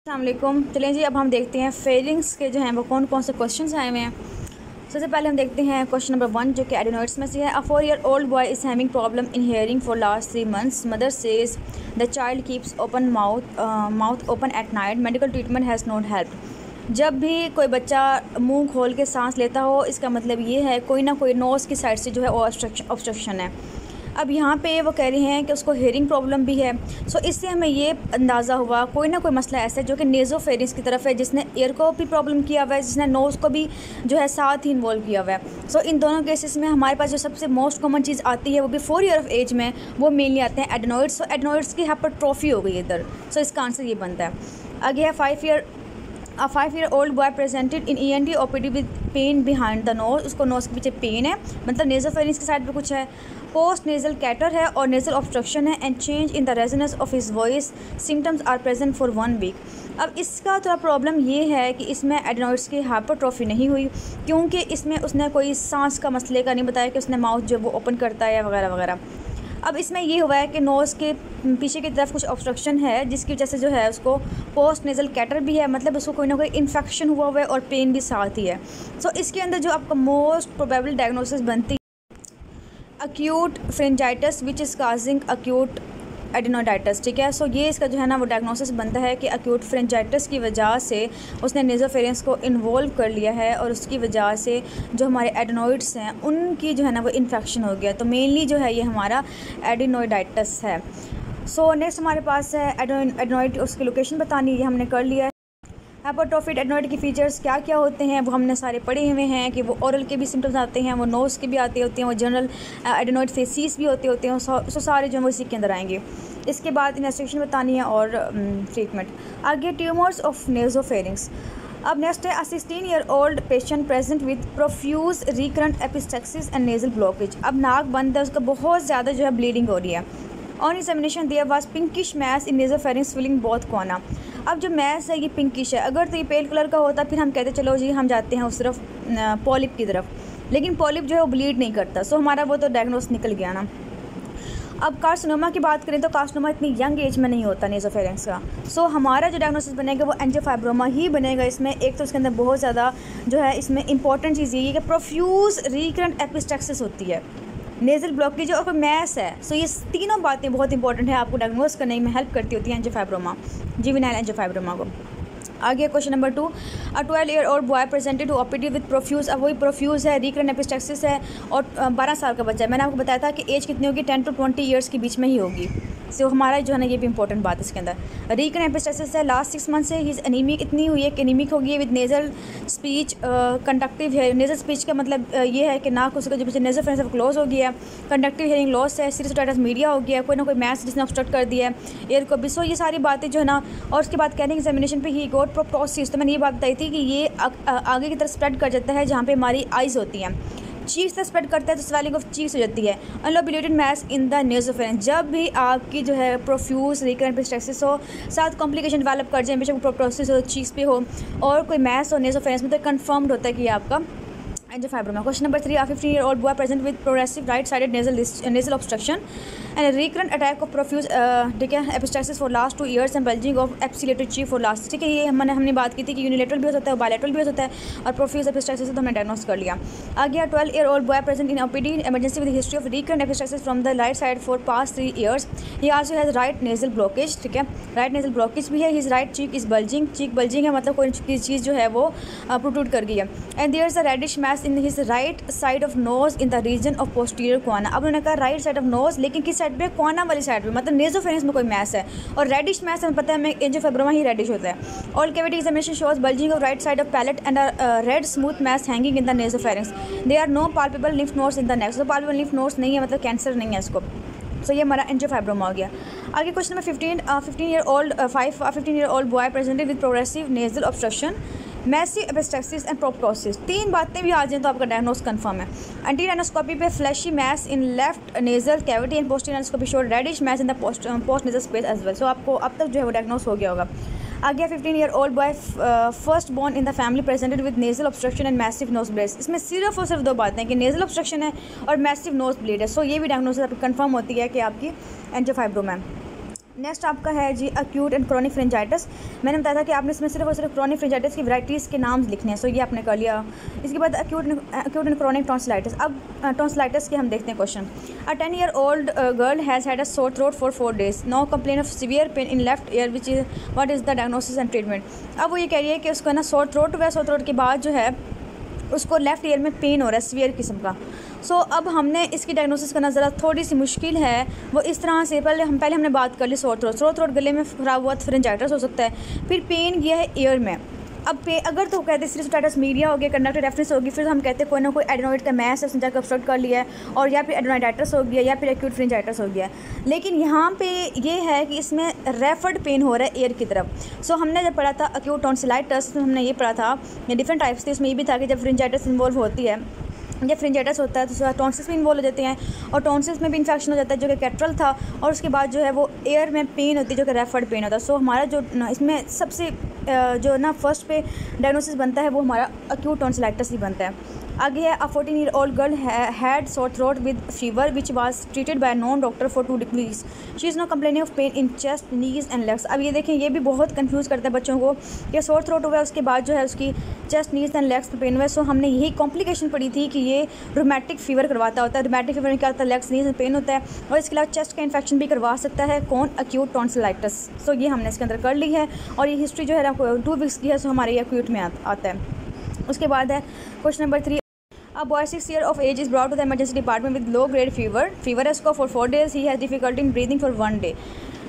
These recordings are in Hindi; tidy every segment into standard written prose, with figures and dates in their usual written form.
अस्सलाम वालेकुम। चलें जी, अब हम देखते हैं फेयरिंग्स के जो हैं वो कौन कौन से क्वेश्चंस आए हुए हैं। सबसे पहले हम देखते हैं क्वेश्चन नंबर 1 जो कि एडेनोइड्स में से है। अ 4-year old boy is having problem in hearing for last 3 months. Mother says the child keeps mouth open at night. Medical treatment has not helped. जब भी कोई बच्चा मुंह खोल के सांस लेता हो, इसका मतलब ये है कोई ना कोई नोज़ की साइड से जो है वो ऑब्स्ट्रक्शन है। अब यहाँ पे वो कह रही हैं कि उसको हेयरिंग प्रॉब्लम भी है। सो इससे हमें ये अंदाज़ा हुआ कोई ना कोई मसला ऐसा है जो कि नेज़ोफेरिंग्स की तरफ है, जिसने ईयर को भी प्रॉब्लम किया हुआ है, जिसने नोज़ को भी जो है साथ ही इन्वॉल्व किया हुआ है। सो इन दोनों केसेस में हमारे पास जो सबसे मोस्ट कॉमन चीज़ आती है वो भी 4 ईयर ऑफ एज में, वो मेनली आते हैं एडेनोइड्स। सो एडेनोइड्स की हाइपरट्रोफी हो गई इधर। सो इसका आंसर ये बनता है। आगे है 5-year old boy presented in ENT OPD with pain behind the nose. उसको नोज़ के पीछे पेन है, मतलब नेज़ोफेरिंग्स की साइड पे कुछ है। पोस्ट नेज़ल कैटर है और नेज़ल ऑब्स्ट्रक्शन है and change in the resonance of his voice. Symptoms are present for 1 week. अब इसका थोड़ा प्रॉब्लम ये है कि इसमें एडेनोइड्स की हाइपरट्रोफी नहीं हुई, क्योंकि इसमें उसने कोई सांस का मसले का नहीं बताया कि उसने माउथ जो वो ओपन करता है वगैरह वगैरह। अब इसमें ये हुआ है कि नोज़ के पीछे की तरफ कुछ ऑब्स्ट्रक्शन है, जिसकी वजह से जो है उसको पोस्ट नेज़ल कैटर भी है, मतलब उसको कोई ना कोई इन्फेक्शन हुआ है और पेन भी साथ ही है। सो इसके अंदर जो आपका मोस्ट प्रोबेबल डायग्नोसिस बनती है acute pharyngitis which is causing acute adenoiditis. ठीक है, सो ये इसका जो है ना वो डायग्नोसिस बनता है कि अक्यूट फ्रिंजाइटिस की वजह से उसने नेज़ोफेरिंग्स को इन्वॉल्व कर लिया है और उसकी वजह से जो हमारे एडिनोइड्स हैं उनकी जो है ना वो इन्फेक्शन हो गया। तो मेनली जो है ये हमारा एडिनोडाइटिस है। सो नेक्स्ट हमारे पास है एडिनोइड, उसकी लोकेशन बतानी, ये हमने कर लिया है। हाइपरट्रोफिड एडेनोइड के फीचर्स क्या क्या होते हैं वो हमने सारे पढ़े हुए हैं कि वो ओरल के भी सिम्टम्स आते हैं, वो नोज़ के भी आते होते हैं, वो जनरल एडेनोइड फेसिस भी होते हैं। सो सारे जो हैं वो इसी के अंदर आएंगे। इसके बाद इन्वेस्टिगेशन बतानी है और ट्रीटमेंट। आगे ट्यूमर्स ऑफ नेज़ोफेरिंग्स। अब नेक्स्ट है 16-year old patient present with profuse recurrent epistaxis and nasal blockage. अब नाक बंद है, उसका बहुत ज़्यादा जो है ब्लीडिंग हो रही है। On examination there was pinkish mass in nasopharynx filling both corner. अब जो मैस है ये पिंकिश है, अगर तो ये पेल कलर का होता फिर हम कहते चलो जी हम जाते हैं उस तरफ पॉलिप की तरफ, लेकिन पॉलिप जो है वो ब्लीड नहीं करता। सो हमारा वो तो डायग्नोस निकल गया ना। अब कार्सिनोमा की बात करें तो कार्सिनोमा इतनी यंग एज में नहीं होता नेज़ोफेरिंग्स का। सो हमारा जो डायग्नोसिस बनेगा वो एंजियोफाइब्रोमा ही बनेगा। इसमें एक तो इसके अंदर बहुत ज़्यादा जो है इसमें इंपॉर्टेंट चीज़ ये है कि प्रोफ्यूज रिकरेंट एपिस्टेक्सिस होती है, नेज़ल ब्लॉकेज और मैस है। सो ये तीनों बातें बहुत इंपॉर्टेंट है, आपको डायग्नोस करने में हेल्प करती होती है एंजियोफाइब्रोमा, जुवेनाइल एंजियोफाइब्रोमा को। आगे question number 2, a 12-year old boy presented to OPD with profuse. अब वही प्रोफ्यूज है, रिकरेंट एपिस्टेक्सिस है और 12 साल का बच्चा है। मैंने आपको बताया था कि एज कितनी होगी, 10 to 20 ईयर्स के बीच में ही होगी। सो हमारा जो है ना ये भी इंपॉर्टेंट बात इसके अंदर। रिकरेंट एपिस्टेक्सिस है, लास्ट 6 मंथ से ही एनीमिक इतनी हुई है कि एनीमिक हो गई है विद नेज़ल स्पीच कंडक्टिव है। नेज़ल स्पीच का मतलब ये है कि नाक उसका जो पीछे नेज़ोफेरिंक्स है क्लोज हो गया है, कंडक्टिव हियरिंग लॉस है, सीरियस मीडिया हो गया, कोई ना कोई मैस जिसने ऑब्स्ट्रक्ट कर दिया है एयर को भी। सो ये सारी बातें जो है ना, और उसके बाद कैनिंग एग्जामिनेशन पे ही गोट प्रोप्टोसिस। तो मैंने ये बात बताई थी कि ये आगे की तरफ स्प्रेड कर जाता है जहाँ पे हमारी आइज़ होती हैं, चीक्स से स्प्रेड करता है तो स्वेलिंग ऑफ चीक्स हो जाती है। अनलोबुलेटेड मैस इन द नेज़ोफेरिंक्स, जब भी आपकी जो है प्रोफ्यूज रिकरेंट एपिस्टेक्सिस हो, साथ कॉम्प्लिकेशन डेवलप कर जाए, बेशक प्रोप्टोसिस हो, चीक्स पे हो और कोई मैस हो नेज़ोफेरिंक्स में, तो कंफर्म्ड होता है कि ये आपका angiofibroma. Question number 3, 15-year old boy present with progressive right-sided nasal obstruction and a recurrent attack of profuse ठीक है epistaxis for last 2 years and bulging of epicycleted cheek for last। ठीक है, ये हमने बात की थी कि यूनिलेटरल भी हो सकता है, बायलैटरल भी हो सकता है और प्रोफ्यूज एपिस्टेक्सिस से तो हमने डायग्नोस कर लिया। आगे 12-year old boy present in OPD emergency with history of recurrent epistaxis from the right side for past 3 years। he also has right nasal blockage। ठीक है, राइट नेजल ब्लॉकेज भी है। his right cheek is bulging, cheek bulging है, मतलब कोई चीज़ जो है वो प्रोट्रूड कर गई है। And there is a reddish mass in his right side of nose in the region of posterior choana. अब उन्होंने कहा राइट साइड ऑफ नोज, लेकिन किस साइड पे, क्वाना वाली साइड पे, मतलब नेज़ोफेरिंक्स में कोई मैस है। और रेडिश मैस हमें पता है हमें एंजियोफाइब्रोमा ही रेडिश होता है। Oral cavity examination shows bulging of right side of palate and red smooth mass hanging in the nasopharynx. There are no palpable lymph nodes in the neck. तो पाल्पेबल लिम्फ नोड्स नहीं है, मतलब कैंसर नहीं है इसको। सो ये हमारा एंजियोफाइब्रोमा हो गया। आगे question number 15-year old boy presented with progressive nasal obstruction, massive epistaxis and proptosis. 3 बातें भी आ जाएँ तो आपका डायग्नोस कंफर्म है। एंटीरियर एंडोस्कोपी पे fleshy mass in left nasal cavity and posterior endoscopy show reddish mass in the post nasal space as well. So आपको अब तक जो है वो डायग्नोस हो गया होगा। आगे 15-year old boy first born in the family presented with nasal obstruction and massive nose bleed. इसमें सिर्फ और सिर्फ 2 बातें हैं कि नेजल ऑब्स्ट्रक्शन है और मैसिव नोज ब्लीड है। सो ये भी डायग्नोसिस आपकी कंफर्म होती है कि आपकी एंजियोफाइब्रोमा है। नेक्स्ट आपका है जी एक्यूट एंड क्रॉनिक फ्रेंजाइटिस। मैंने बताया था कि आपने इसमें सिर्फ और सिर्फ क्रॉनिक फ्रेंजाइटिस की वैराइटीज़ के नाम लिखने हैं, सो ये आपने कर लिया। इसके बाद एक्यूट एंड क्रॉनिक टॉन्सिलाइटिस। अब टॉन्सिलाइटिस के हम देखते हैं question. A 10-year-old girl has had a sore throat for 4 days, now complain of severe pain in left ear, which is what is the diagnosis and treatment. अब वो ये कह रही है कि उसको ना सोर थ्रोट हुआ, सोर थ्रोट के बाद जो है उसको लेफ़्ट ईयर में पेन हो रहा है सीवियर किस्म का। सो अब हमने इसकी डायग्नोसिस करना ज़रा थोड़ी सी मुश्किल है। वो इस तरह से पहले हमने बात कर ली सोर थ्रोट गले में ख़राब हुआ तो फ्रेंजाइटिस हो सकता है, फिर पेन गया है ईयर में। अब अगर तो कहते हैं स्टाइटस मीडिया हो गया, कंडक्टिव रेफरेंस होगी, फिर हम कहते हैं कोई ना कोई एडेनोइड का मैस उसने जाकर ऑब्स्ट्रक्ट कर लिया है, और या फिर एडेनोइडाइटिस हो गया या फिर एक्यूट फ्रेंजाइटिस हो गया। लेकिन यहाँ पे ये है कि इसमें रेफर्ड पेन हो रहा है ईयर की तरफ। सो हमने जब पढ़ा था एक्यूट टॉन्सिलाइटिस तो हमने ये पढ़ा था, ये डिफरेंट टाइप्स थे। उसमें ये भी था कि जब फ्रेंजाइटिस इन्वॉल्व होती है, जब फ्रेंजाइटिस होता है तो टॉन्सिल्स भी इन्वॉल्व हो जाते हैं, और टॉन्सिल्स में भी इन्फेक्शन हो जाता है जो कि कैट्रल था, और उसके बाद जो है वो एयर में पेन होती है जो कि रेफर्ड पेन होता है। सो हमारा जो इसमें सबसे जो ना फर्स्ट पे डायग्नोसिस बनता है वो हमारा एक्यूट टॉन्सिलाइटिस ही बनता है। आगे है a 14-year-old girl had sore throat with fever which was treated by non doctor for 2 weeks, she is not complaining of pain in chest, knees and legs. अब ये देखें, ये भी बहुत कंफ्यूज करता है बच्चों को कि सोर थ्रोट हुआ है उसके बाद जो है उसकी चेस्ट, नीज एंड लेग्स में पेन हुआ है। सो हमने यही कॉम्प्लिकेशन पढ़ी थी कि ये रोमैटिक फीवर करवाता होता है। रोमैटिक फीवर में क्या होता है, लेग्स नीज में पेन होता है, और इसके अलावा चेस्ट का इन्फेक्शन भी करवा सकता है कौन, एक्यूट टॉन्सिलाइटिस। सो ये हमने इसके अंदर कर ली है, और ये हिस्ट्री जो है ना 2 weeks की है, सो हमारे ये एक्यूट में आता है। उसके बाद है question number 3। A boy 6 years of age is brought to the emergency department with low grade fever. Fever has go for 4 days. He has difficulty in breathing for 1 day.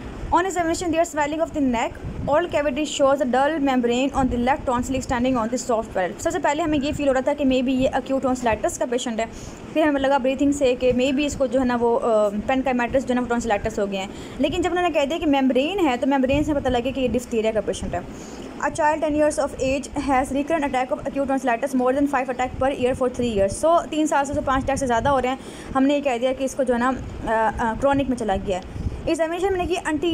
On examination, there is swelling of the neck. All cavity shows a dull membrane on the left tonsil extending on the soft palate. सबसे पहले हमें ये फील हो रहा था कि मे बी ये एक्यूट टॉन्सिलाइटिस का पेशेंट है। फिर हमें लगा ब्रीथिंग से कि मे बी इसको जो है ना वो पेनकाइमेटिस जो है ना वो टॉन्सिलाइटिस हो गए हैं। लेकिन जब उन्होंने कह दिया कि मेम्ब्रेन है, तो मेम्ब्रेन से पता लगे कि ये डिफ्थीरिया का पेशेंट है। A child 10 years of age has recurrent attack of acute tonsillitis more than 5 attack per year for 3 years. So 3 साल से 5 अटैक से ज़्यादा हो रहे हैं। हमने ये कह दिया कि इसको जो है ना क्रॉनिक में चला गया है। एग्जामिनेशन में कि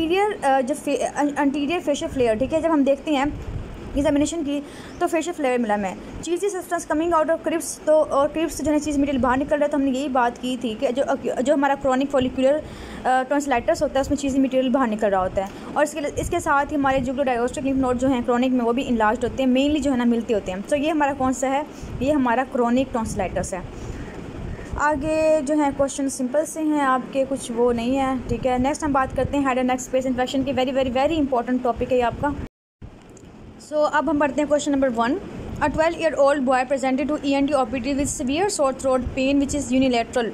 अंटीरियर फेशियल फ्लेयर, ठीक है, जब हम देखते हैं एग्जामिनेशन की तो फेशियल फ्लेयर मिला में cheesy substance coming out of crypts, तो और क्रिप्स जो है चीज़ मटेरियल बाहर निकल रहा है। तो हमने यही बात की थी कि जो हमारा क्रॉनिक फॉलिकुलर टॉन्सिलाइटिस होता है उसमें चीज़ी मटेरियल बाहर निकल रहा होता है, और इसके साथ ही हमारे जुगुलर डायगोस्टिक लिम्फ नोड जो हैं क्रॉनिक में वो भी इनलार्ज्ड होते हैं, मेनली जो है ना मिलते होते हैं। तो ये हमारा कौन सा है, ये हमारा क्रॉनिक टॉन्सिलाइटिस है। आगे जो है क्वेश्चन सिंपल से हैं आपके, कुछ वो नहीं है, ठीक है। नेक्स्ट हम बात करते हैं head and neck space infection की। Very very very important topic है ये आपका। सो अब हम पढ़ते हैं question number 1। A 12-year-old boy presented to ENT OPD with severe sore throat pain which is unilateral.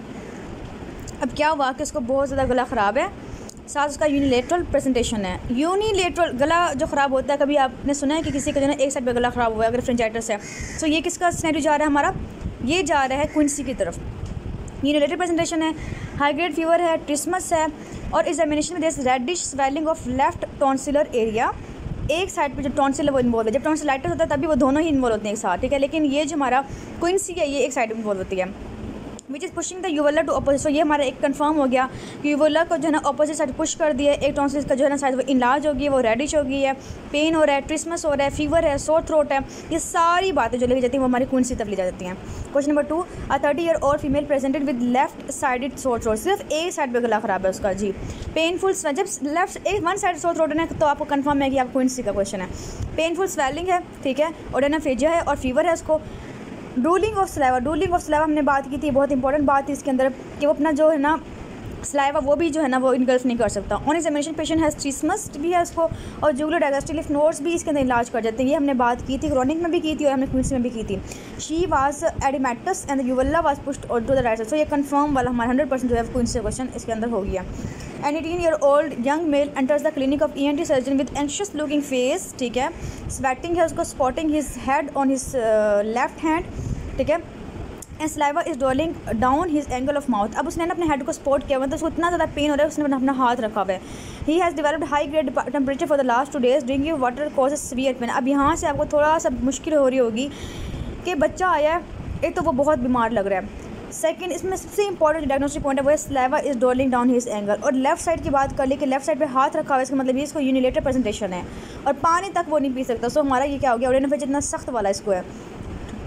अब क्या हुआ कि उसको बहुत ज़्यादा गला ख़राब है, साथ उसका यूनिलेटरल प्रेजेंटेशन है। यूनिलेटरल गला जो ख़राब होता है, कभी आपने सुना है कि किसी का जो है एक साइड पे गला ख़राब हुआ है अगर फ्रेंजाइटिस है, तो ये किसका सिनेरियो जा रहा है हमारा, ये जा रहा है क्विंसी की तरफ। यूनिलेटरल प्रेजेंटेशन है, हाई ग्रेड फीवर है, ट्रिस्मस है, और एग्जामिनेशन में there reddish swelling of left tonsillar area. एक साइड पे जो टॉन्सिल है वो इन्वॉल्व है। जब टॉन्सिलाइटिस होता है तभी वो दोनों ही इन्वॉल्व होते हैं एक साथ, ठीक है। लेकिन ये जो हमारा क्विंसी है ये एक साइड में इन्वॉल्व होती है, which is pushing the uvula to opposite. So ये हमारा एक कंफर्म हो गया कि यूवुला को जो है ना अपोजिट साइड पुश कर दिया। एक टॉन्सिल का जो है ना साइड वो इनलार्ज हो गई है, वो रेडिश हो गई है, पेन हो रहा है, ट्रिस्मस हो रहा है, फीवर है, सोर थ्रोट है। ये सारी बातें जो लेके जाती हैं वो हमारी क्विंसी तक ले जाती हैं। Question number 2। A 30-year-old female presented with left sided sore throat. सिर्फ एक साइड पे गला ख़राब है उसका जी। पेनफुल जब left one side sore throat है तो आपको कंफर्म है कि आप क्विंसी का क्वेश्चन है। पेनफुल स्वेलिंग है, ठीक है, ओडेनोफेजिया है, और फीवर है उसको। ड्रूलिंग ऑफ सलाइवा हमने बात की थी, बहुत इंपॉर्टेंट बात थी इसके अंदर कि वो अपना जो है ना सलाइवा वो भी जो है ना वो इनगल्फ नहीं कर सकता। On examination patient has trismus भी है उसको, और जुगुलर डायगोस्टिक लिम्फ नोड्स भी इसके अंदर इलाज कर जाते हैं। ये हमने बात की थी, क्रॉनिक में भी की थी और हमने क्विंसी में भी की थी। She was oedematous and the uvula was pushed to the right side. So ये कंफर्म वाला हमारा 100% जो है क्विंसी क्वेश्चन इसके अंदर हो गया। An 18-year-old young male enters the clinic of ENT surgeon with anxious looking face, ठीक है, स्वेटिंग है उसको, spotting his head on his left hand, ठीक है, and saliva is drooling down his angle of mouth. अब उसने अपने हेड को स्पॉट किया, मतलब उसको इतना ज़्यादा पेन हो रहा है उसने अपना हाथ रखा हुआ है। He has developed high grade temperature for the last 2 days, drinking water causes severe pain. अब यहाँ से आपको थोड़ा सा मुश्किल हो रही होगी कि बच्चा आया है, एक तो वो बहुत बीमार लग रहा है, सेकंड इसमें सबसे इंपॉर्टेंट डायग्नोस्टिक पॉइंट है वो है saliva is drooling down his angle. और लेफ्ट साइड की बात कर ली कि लेफ्ट साइड पे हाथ रखा हुआ है, इसका मतलब ये इसको यूनिलेटरल प्रेजेंटेशन है और पानी तक वो नहीं पी सकता। सो हमारा ये क्या हो गया, ओडेनोफेजिया जितना सख्त वाला इसको है,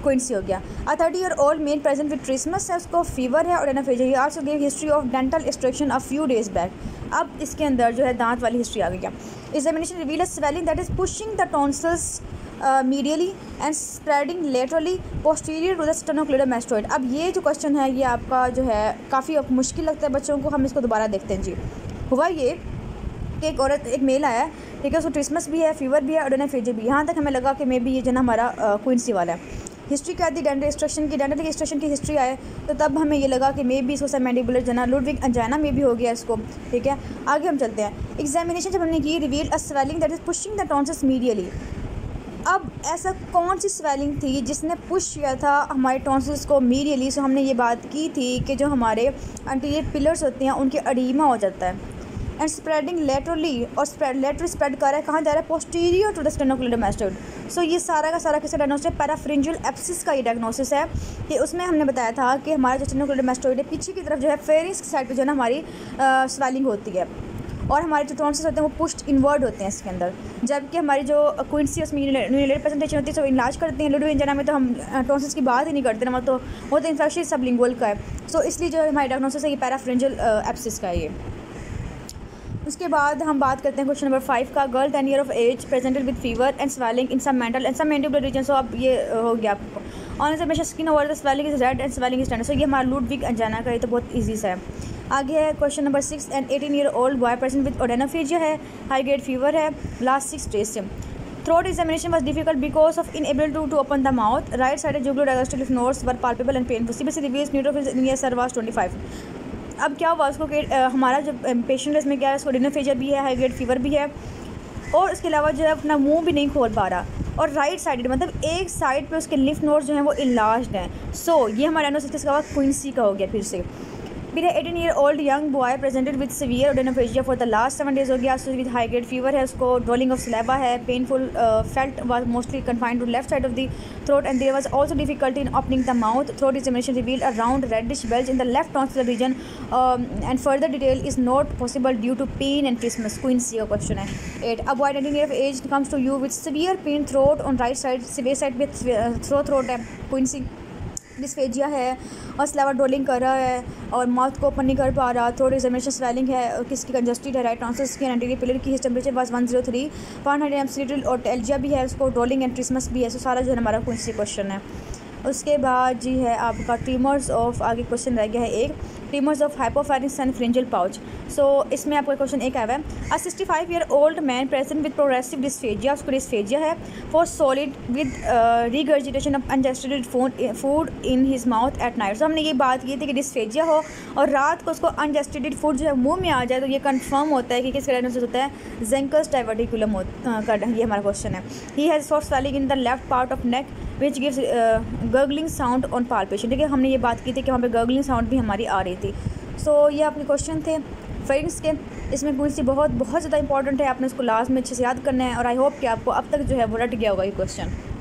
क्विंसी हो गया। A 30-year-old men present with trismus है, उसको फीवर है और anaphagia. He also give history of dental extraction a few days back. अब इसके अंदर जो है दांत वाली हिस्ट्री आ गई है। Examination reveal a swelling that is pushing the tonsils medially and spreading laterally posterior to the sternocleidomastoid. अब ये जो क्वेश्चन है ये आपका जो है काफ़ी मुश्किल लगता है बच्चों को। हम इसको दोबारा देखते हैं जी। हुआ ये कि एक मेल आया, ठीक है, उसको ट्रिसमस भी है, फीवर भी है और एनाफेजिया भी। यहाँ तक हमें लगा कि मे बी ये जो ना हमारा क्विंसी वाला है। हिस्ट्री क्या थी डेंटल एक्सट्रैक्शन की हिस्ट्री आए तो तब हमें ये लगा कि मे बी इसको मैंडिबुलर जना लुडविग अंजाना में भी हो गया इसको, ठीक है। आगे हम चलते हैं। एग्जामिनेशन जब हमने की, reveal a swelling that is pushing the tonsils medially. अब ऐसा कौन सी स्वेलिंग थी जिसने पुश किया था हमारे टॉन्सिल्स को मीडियली? सो हमने ये बात की थी कि जो हमारे एंटीरियर पिलर्स होते हैं उनके एडिमा हो जाता है एंड स्प्रेडिंग लेटरली, और लेटरली स्प्रेड कर रहा है, कहाँ जा रहा है? Posterior to the sternocleidomastoid. So ये सारा का सारा किसका डायग्नोसिस है? पैराफ्रिंजियल एब्सिस का ये डायग्नोसिस है कि उसमें हमने बताया था कि हमारा जो स्टेनोक्लेडोमास्टोइड है पीछे की तरफ जो है फेरिंक्स की साइड पे जो है ना हमारी स्वेलिंग होती है और हमारे जो टॉन्सिल्स होते हैं वो पुश्ड इनवर्ड होते हैं इसके अंदर, जबकि हमारी जो क्विंसी उसमें यूनिलेटरल प्रेजेंटेशन होती है तो इलाज करते हैं। लुडविग अंजाना में तो हम टॉन्सिल्स की बात ही नहीं करते ना, तो वो तो इन्फेक्शन सबलिंगुअल का है। सो इसलिए जो हमारी डायग्नोसिस है ये पैराफ्रिंजियल एब्सिस का है ये। उसके बाद हम बात करते हैं क्वेश्चन नंबर 5 का। Girl 10 year of age presented with fever and swelling in submental and submandibular region. So अब ये हो गया आपको on examination skin over the swelling is red and swelling is tender. So ये हमारा लुडविग अंजाना का, ये तो बहुत ईजी सा है। आगे है question number 6 and 18-year-old boy present with odynophagia है, हाई ग्रेड फीवर है, लास्ट 6 डेज से। Throat examination was difficult because of inability to open the mouth. Right sided jugular digestive lymph nodes were palpable and painful. CBC reveals neutrophils in ESR was 25. अब क्या हुआ उसको कि हमारा जो पेशेंट है इसमें क्या है, उसको ओडेनोफेजिया भी है, हाई ग्रेड फीवर भी है और उसके अलावा जो है अपना मुंह भी नहीं खोल पा रहा और राइट साइड मतलब एक साइड पे उसके लिम्फ नोड्स जो हैं वो इनलार्ज्ड हैं। सो ये हमारा डायग्नोसिस किसका हुआ? क्विंसी का हो गया फिर से। फिर 18-year-old young boy presented with severe odynophagia for the last 7 days हो गया। उसको विद हाई ग्रेड फीवर है, उसको ड्रोलिंग ऑफ स्लेबा है, painful felt was mostly confined to left side of the throat and there was also difficulty in opening the mouth. Throat examination revealed a round reddish bulge in the left tonsillar region and further detail is not possible due to pain and trismus. Quinsy का क्वेश्चन है। 8 a boy 19 year of age comes to you with severe pain throat on right side, severe side पे थ्रोट है, क्विंसी डिस्फेजिया है और स्लेवा ड्रोलिंग कर रहा है और माउथ को ओपन नहीं कर पा रहा। थ्रोट एग्जामिनेशन स्वेलिंग है, किसकी कंजस्टेड है, राइट टॉन्सिल्स की एंटीरियर पिलर की। हिज टेम्परेचर वाज 103 100 और एल्जिया भी है, उसको ड्रोलिंग एंड ट्रिसमस भी है। सो सारा जो है हमारा क्विंसी क्वेश्चन है। उसके बाद जी है आपका ट्यूमर्स ऑफ, आगे क्वेश्चन रह गया है एक, tumours of hypopharynx and pharyngeal pouch. So इसमें आपका क्वेश्चन एक आया है। A 65-year-old man present with progressive dysphagia, उसको डिस्फेजिया है, for solid with regurgitation of undigested food in his mouth at night. So हमने ये बात की थी कि डिस्फेजिया हो और रात को उसको अनडाइजेस्टेड फूड जो है मुंह में आ जाए तो ये कंफर्म होता है कि किसका डायग्नोसिस होता है? ज़ेंकर्स डाइवर्टिकुलम का। ये हमारा क्वेश्चन है। He has soft swelling in the left part of neck which gives gurgling sound on palpation. ठीक है, हमने ये बात की थी कि वहाँ पे गर्गलिंग साउंड भी हमारी आ रही थी। सो ये आपके क्वेश्चन थे फेरिंग्स के। इसमें क्विंसी बहुत ज़्यादा इंपॉर्टेंट है, आपने इसको लास्ट में अच्छे से याद करना है और आई होप कि आपको अब तक जो है वो रट गया होगा ये क्वेश्चन।